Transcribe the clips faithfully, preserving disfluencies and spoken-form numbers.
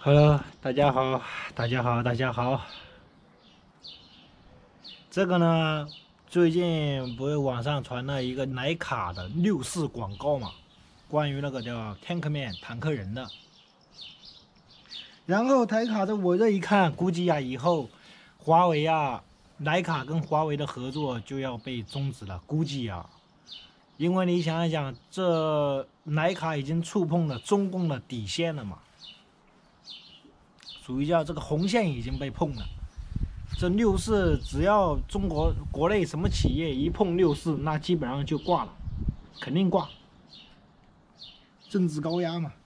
Hello，大家好，大家好，大家好。这个呢，最近不是网上传了一个徕卡的六四广告嘛，关于那个叫 Tankman 坦克人的。然后徕卡这我这一看，估计呀、啊、以后华为啊，徕卡跟华为的合作就要被终止了，估计啊，因为你想一想，这徕卡已经触碰了中共的底线了嘛。属于叫这个红线已经被碰了，这六四只要中国国内什么企业一碰六四，那基本上就挂了，肯定挂。政治高压嘛。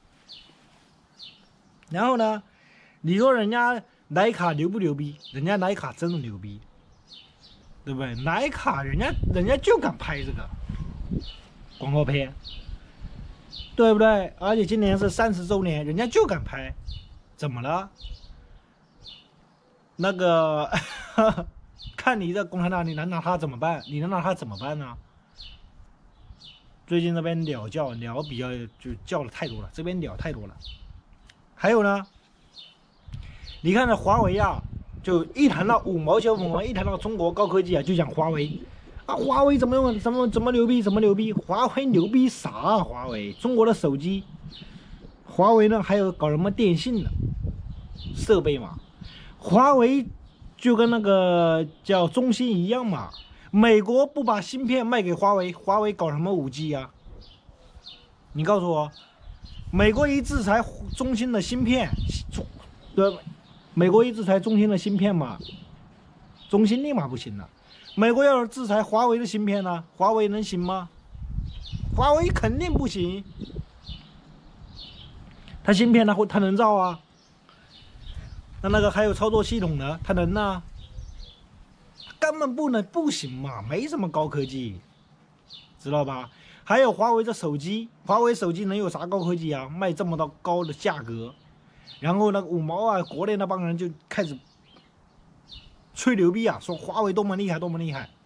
然后呢，你说人家徕卡牛不牛逼？人家徕卡真的牛逼，对不对？徕卡人家人家就敢拍这个广告片，对不对？而且今年是三十周年，人家就敢拍。怎么了？那个看你这共产党，你能拿他怎么办？你能拿他怎么办呢？最近这边鸟叫，鸟比较就叫的太多了，这边鸟太多了。还有呢，你看这华为啊，就一谈到五毛钱五毛，一谈到中国高科技啊，就讲华为啊，华为怎么用，怎么怎么牛逼，怎么牛逼？华为牛逼啥啊？华为中国的手机。华为呢，还有搞什么电信的设备嘛？华为就跟那个叫中兴一样嘛。美国不把芯片卖给华为，华为搞什么五 G 啊？你告诉我，美国一制裁中兴的芯片，对，美国一制裁中兴的芯片嘛，中兴立马不行了。美国要是制裁华为的芯片呢，华为能行吗？华为肯定不行。它芯片它会它能造啊，那那个还有操作系统呢，它能呢？根本不能不行嘛，没什么高科技，知道吧？还有华为的手机，华为手机能有啥高科技啊？卖这么多高的价格，然后那个五毛啊，国内那帮人就开始吹牛逼啊，说华为多么厉害，多么厉害。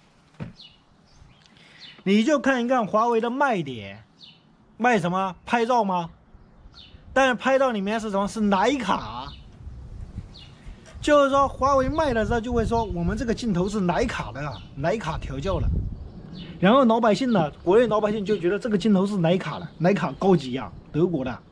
你就看一看华为的卖点，卖什么？拍照吗？但是拍照里面是什么？是徕卡，就是说华为卖的时候就会说我们这个镜头是徕卡的，徕卡调教的。然后老百姓呢，国内老百姓就觉得这个镜头是徕卡的，徕卡高级呀、啊，德国的。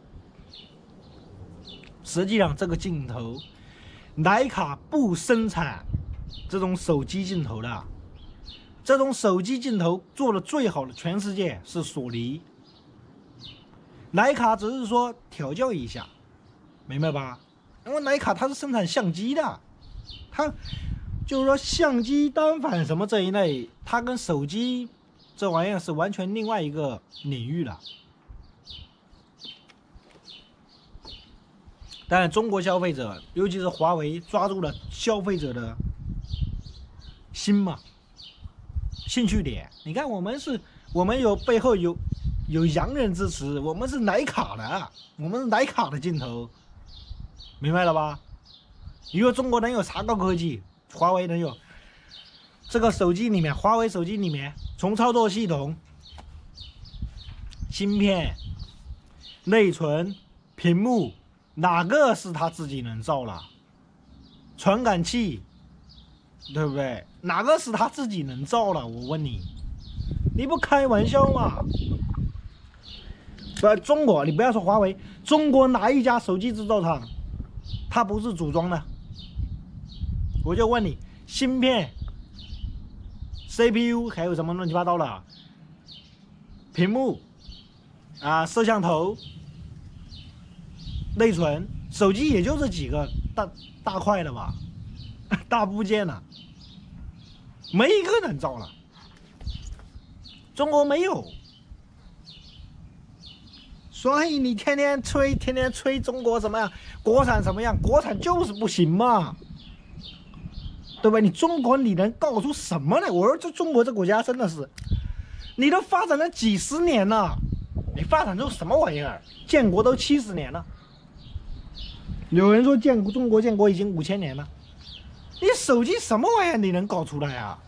实际上这个镜头，徕卡不生产这种手机镜头的，这种手机镜头做的最好的，全世界是索尼。徕卡只是说调教一下，明白吧？因为徕卡它是生产相机的，它就是说相机单反什么这一类，它跟手机这玩意儿是完全另外一个领域的。但是中国消费者，尤其是华为，抓住了消费者的心嘛，兴趣点。你看，我们是，我们有背后有。有洋人支持，我们是徕卡的，我们是徕卡的镜头，明白了吧？你说中国能有啥高科技？华为能有？这个手机里面，华为手机里面，从操作系统、芯片、内存、屏幕，哪个是他自己能造了？传感器，对不对？哪个是他自己能造了？我问你，你不开玩笑吗？不，中国，你不要说华为，中国哪一家手机制造厂，它不是组装的？我就问你，芯片、C P U 还有什么乱七八糟的，屏幕啊、摄像头、内存，手机也就这几个大大块的吧，大部件了，没一个能造了，中国没有。所以你天天吹，天天吹中国怎么样？国产怎么样？国产就是不行嘛，对吧？你中国你能搞出什么来？我说这中国这国家真的是，你都发展了几十年了，你发展出什么玩意儿？建国都七十年了，有人说建中国建国已经五千年了，你手机什么玩意儿你能搞出来啊？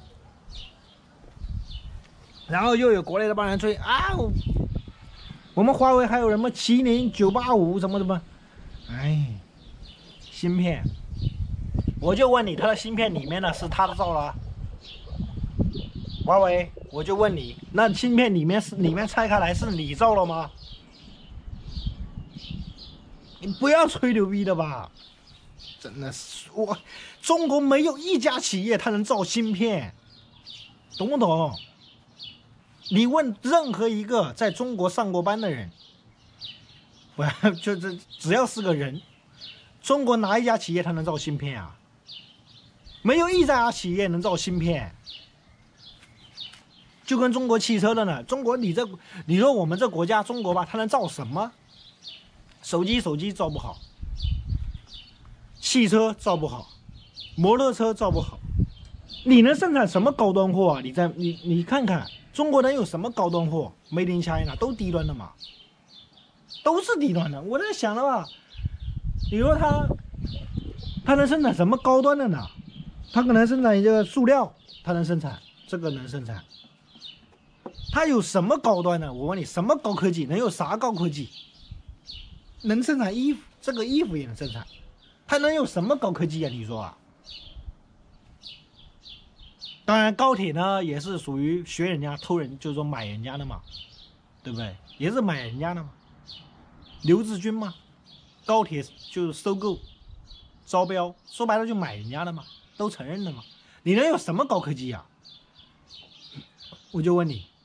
然后又有国内的帮人吹啊。我们华为还有什么麒麟九八五什么什么， 哎，芯片，我就问你，它的芯片里面呢是他的造了？华为，我就问你，那芯片里面是里面拆开来是你造了吗？你不要吹牛逼的吧！真的是我，中国没有一家企业它能造芯片，懂不懂？你问任何一个在中国上过班的人，我就这只要是个人，中国哪一家企业它能造芯片啊？没有一家企业能造芯片。就跟中国汽车的呢，中国你这你说我们这国家中国吧，它能造什么？手机手机造不好，汽车造不好，摩托车造不好，你能生产什么高端货啊？你在你你看看中国能有什么高端货 ？Made in China 都低端的嘛，都是低端的。我在想了吧，你说它它能生产什么高端的呢？它可能生产一个塑料，它能生产这个能生产。它有什么高端呢？我问你，什么高科技？能有啥高科技？能生产衣服，这个衣服也能生产，它能有什么高科技啊？你说啊？当然，高铁呢也是属于学人家偷人，就是说买人家的嘛，对不对？也是买人家的嘛。刘志军嘛，高铁就是收购、招标，说白了就买人家的嘛，都承认的嘛。你能有什么高科技啊？我就问你。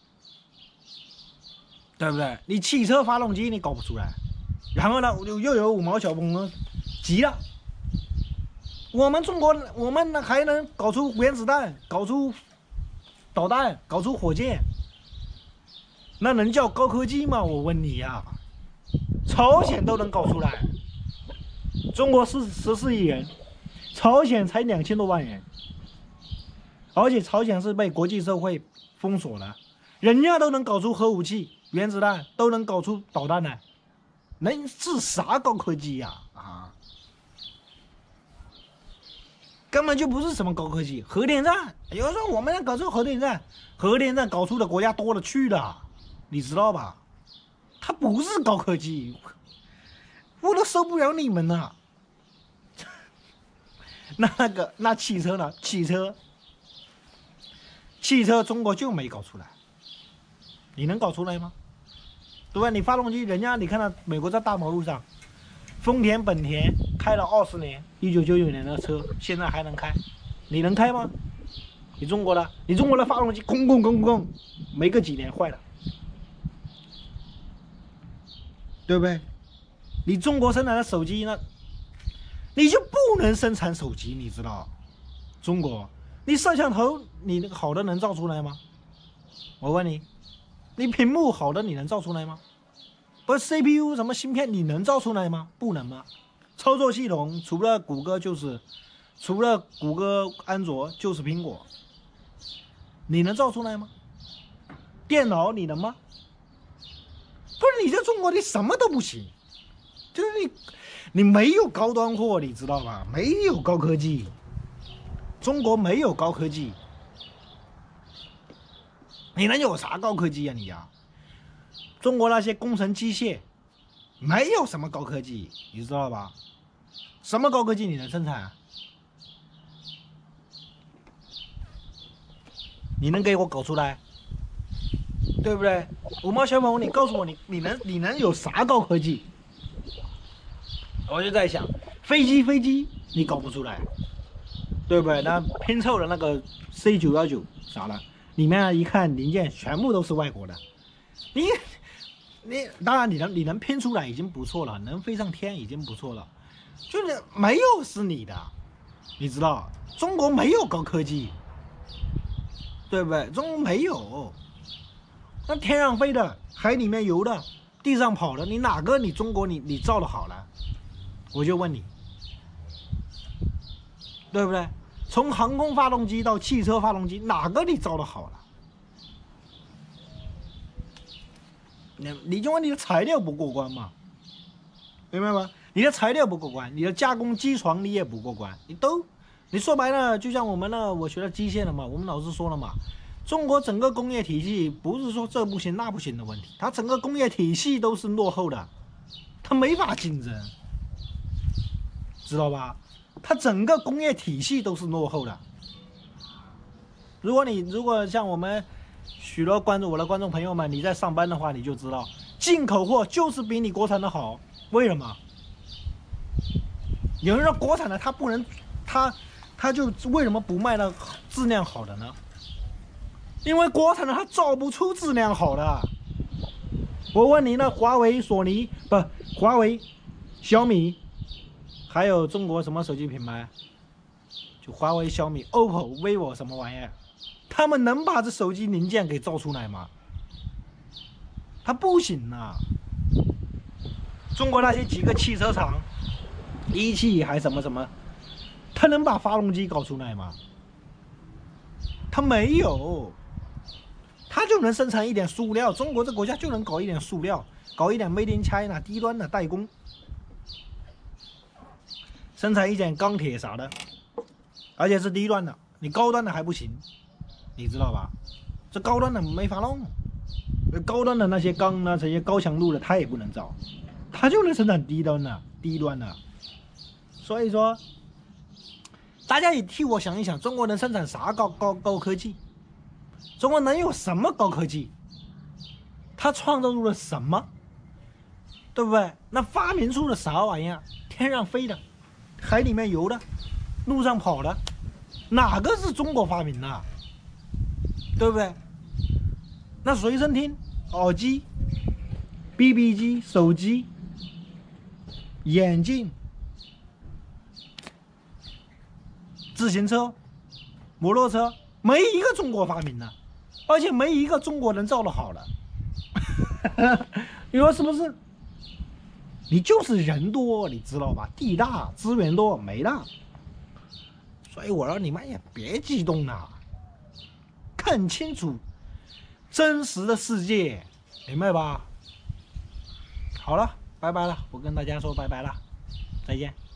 对不对？你汽车发动机你搞不出来，然后呢，又又有五毛小朋友急了。我们中国，我们呢还能搞出原子弹，搞出导弹，搞出火箭，那能叫高科技吗？我问你呀、啊，朝鲜都能搞出来，中国是十四亿人，朝鲜才两千多万人，而且朝鲜是被国际社会封锁的，人家都能搞出核武器。原子弹都能搞出导弹来，能是啥高科技呀？啊，啊，根本就不是什么高科技。核电站，有人说我们要搞出核电站，核电站搞出的国家多了去了，你知道吧？它不是高科技，我都受不了你们了。那那个那汽车呢？汽车，汽车中国就没搞出来，你能搞出来吗？对吧？你发动机，人家你看到美国在大马路上，丰田、本田开了二十年，一九九九年的车，现在还能开，你能开吗？你中国的，你中国的发动机，空空空空，没个几年坏了，对不对？你中国生产的手机呢，你就不能生产手机，你知道？中国，你摄像头，你那个好的能造出来吗？我问你。你屏幕好的你能造出来吗？不是 C P U 什么芯片你能造出来吗？不能吗？操作系统除了谷歌就是，除了谷歌安卓就是苹果，你能造出来吗？电脑你能吗？不是你在中国你什么都不行，就是你你没有高端货，你知道吧？没有高科技，中国没有高科技。你能有啥高科技呀、啊、你呀、啊？中国那些工程机械没有什么高科技，你知道吧？什么高科技你能生产、啊？你能给我搞出来，对不对？五毛小朋友，你告诉我你你能你能有啥高科技？我就在想，飞机飞机你搞不出来，对不对？那拼凑的那个 C 九一九啥的。里面一看零件全部都是外国的，你你当然你能你能拼出来已经不错了，能飞上天已经不错了，就是没有是你的，你知道中国没有高科技，对不对？中国没有，那天上飞的、海里面游的、地上跑的，你哪个你中国你你造的好了？我就问你，对不对？从航空发动机到汽车发动机，哪个你造的好了？你你就问你的材料不过关嘛，明白吗？你的材料不过关，你的加工机床你也不过关，你都，你说白了，就像我们呢，我学了机械的嘛，我们老师说了嘛，中国整个工业体系不是说这不行那不行的问题，它整个工业体系都是落后的，它没法竞争， 知道吧？它整个工业体系都是落后的。如果你如果像我们许多关注我的观众朋友们，你在上班的话，你就知道进口货就是比你国产的好。为什么？有人说国产的它不能，它它就为什么不卖那质量好的呢？因为国产的它造不出质量好的。我问你，那华为、索尼不，华为、小米，还有中国什么手机品牌？就华为、小米、O P P O、vivo 什么玩意儿？他们能把这手机零件给造出来吗？他不行啊！中国那些几个汽车厂，一汽还什么什么，他能把发动机搞出来吗？他没有，他就能生产一点塑料。中国这国家就能搞一点塑料，搞一点 Made in China 低端的代工，生产一点钢铁啥的，而且是低端的，你高端的还不行。你知道吧？这高端的没法弄，高端的那些钢呢，这些高强度的它也不能造，它就能生产低端的、低端的。所以说，大家也替我想一想，中国能生产啥高高高科技？中国能有什么高科技？它创造出了什么？对不对？那发明出了啥玩意儿？天上飞的，海里面游的，路上跑的，哪个是中国发明的？对不对？那随身听、耳机、B B 机、手机、眼镜、自行车、摩托车，没一个中国发明的，而且没一个中国人造的好的。你说是不是？你就是人多，你知道吧？地大资源多，没了。所以我说你们也别激动了。看清楚真实的世界，明白吧？好了，拜拜了，我跟大家说拜拜了，再见。